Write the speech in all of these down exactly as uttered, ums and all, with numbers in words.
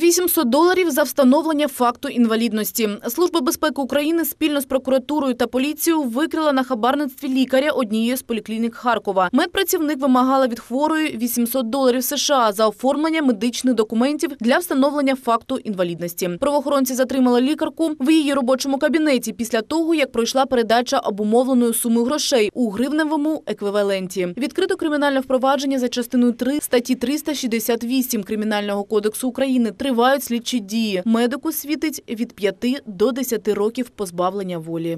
вісімсот доларів за встановлення факту інвалідності. Служба безпеки України спільно з прокуратурою та поліцією викрила на хабарництві лікаря однієї з поліклінік Харкова. Медпрацівник вимагала від хворої вісімсот доларів США за оформлення медичних документів для встановлення факту інвалідності. Правоохоронці затримали лікарку в її робочому кабінеті після того, як пройшла передача обумовленої суми грошей у гривневому еквіваленті. Відкрито кримінальне впровадження за частиною три статті триста шістдесят вісім Кримінального кодексу України. Тривають слідчі дії. Медику світить від п'яти до десяти років позбавлення волі.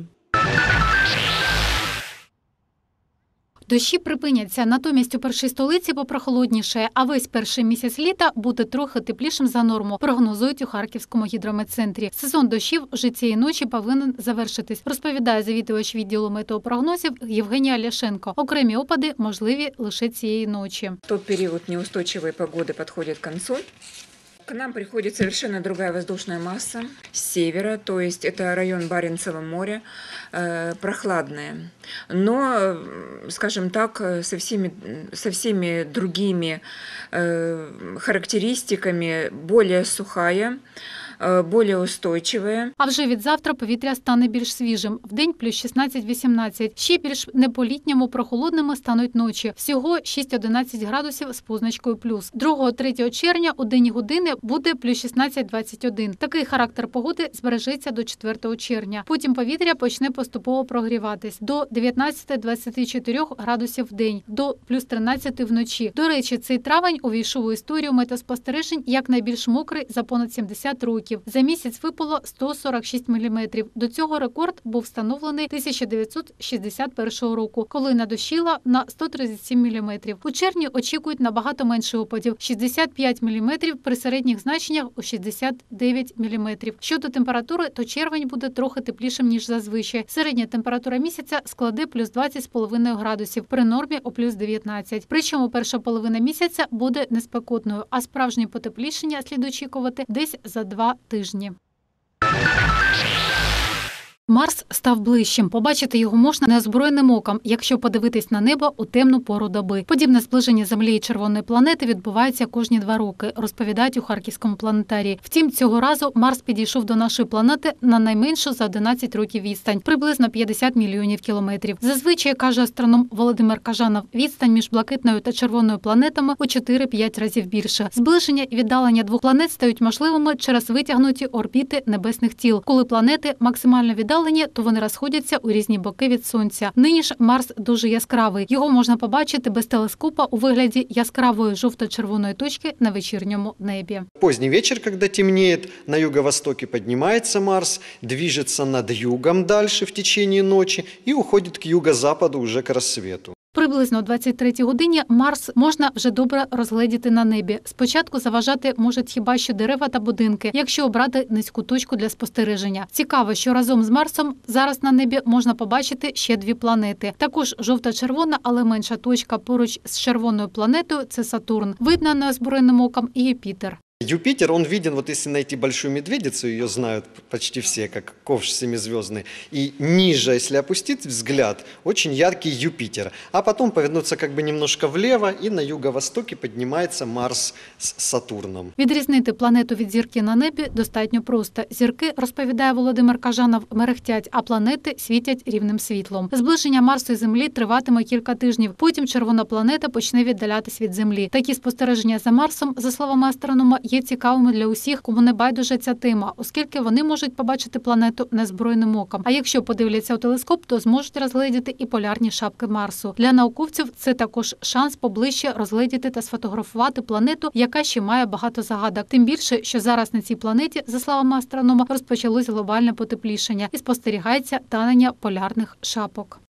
Дощі припиняться, натомість у першій столиці попрохолодніше, а весь перший місяць літа буде трохи теплішим за норму, прогнозують у Харківському гідрометцентрі. Сезон дощів вже цієї ночі повинен завершитись, розповідає завідувач відділу метеопрогнозів Євгенія Ляшенко. Окремі опади можливі лише цієї ночі. Тот період неустойчивої погоди підходить к кінцю. К нам приходит совершенно другая воздушная масса с севера, то есть это район Баренцева моря, э, прохладная, но, скажем так, со всеми, со всеми другими э, характеристиками более сухая, більш устойчиве. А вже від завтра повітря стане більш свіжим. Вдень плюс шістнадцять-вісімнадцять. Ще більш не по-літньому прохолодними стануть ночі. Всього шість-одинадцять градусів з позначкою плюс. другого-третього червня у денні години буде плюс шістнадцять-двадцять один. Такий характер погоди збережеться до четвертого червня. Потім повітря почне поступово прогріватись до дев'ятнадцяти-двадцяти чотирьох градусів в день, до плюс тринадцяти вночі. До речі, цей травень увійшов у історію метеоспостережень як найбільш мокрий за понад сімдесят років. За місяць випало сто сорок шість міліметрів. До цього рекорд був встановлений тисяча дев'ятсот шістдесят першого року, коли надощило на сто тридцять сім міліметрів. У червні очікують набагато менше опадів – шістдесят п'ять міліметрів при середніх значеннях у шістдесят дев'ять міліметрів. Щодо температури, то червень буде трохи теплішим, ніж зазвичай. Середня температура місяця складе плюс двадцять з половиною градусів, при нормі у плюс дев'ятнадцять. Причому перша половина місяця буде неспекотною, а справжнє потеплішення слід очікувати десь за два тижні. Марс став ближчим. Побачити його можна неозброєним оком, якщо подивитись на небо у темну пору доби. Подібне зближення Землі і червоної планети відбувається кожні два роки, розповідають у Харківському планетарії. Втім, цього разу Марс підійшов до нашої планети на найменшу за одинадцять років відстань – приблизно п'ятдесят мільйонів кілометрів. Зазвичай, каже астроном Володимир Кажанов, відстань між блакитною та червоною планетами у чотири-п'ять разів більше. Зближення і віддалення двох планет стають можливими через витягнуті орбіти небесних тіл. Коли планети максимально віддалені, то вони розходяться у різні боки від Сонця. Нині ж Марс дуже яскравий. Його можна побачити без телескопа у вигляді яскравої жовто-червоної точки на вечірньому небі. Поздний вечір, коли темніє, на юго-востокі піднімається Марс, движеться над югом далі в течение ночі і уходить к юго-западу уже к рассвету. Приблизно о двадцять третій годині Марс можна вже добре розгледіти на небі. Спочатку заважати можуть хіба що дерева та будинки, якщо обрати низьку точку для спостереження. Цікаво, що разом з Марсом зараз на небі можна побачити ще дві планети. Також жовта-червона, але менша точка поруч з червоною планетою – це Сатурн. Видно неозброєним оком і Юпітер. Юпитер, он виден, вот если найти большую медведицу, ее знают почти все, как ковш семизвездный, и ниже, если опустить взгляд, очень яркий Юпитер, а потом повернуться как бы немножко влево, и на юго-востоке поднимается Марс с Сатурном. Відрізнити планету від зірки на небі достатньо просто. Зірки, розповідає Володимир Кажанов, мерехтять, а планети світять рівним світлом. Зближення Марсу і Землі триватиме кілька тижнів, потім червона планета почне віддалятись від Землі. Такі спостереження за Марсом, за словами астронома, є цікавими для усіх, кому не байдуже ця тема, оскільки вони можуть побачити планету незброєним оком. А якщо подивляться у телескоп, то зможуть розгледіти і полярні шапки Марсу. Для науковців це також шанс поближче розгледіти та сфотографувати планету, яка ще має багато загадок. Тим більше, що зараз на цій планеті, за словами астронома, розпочалось глобальне потеплішання і спостерігається танення полярних шапок.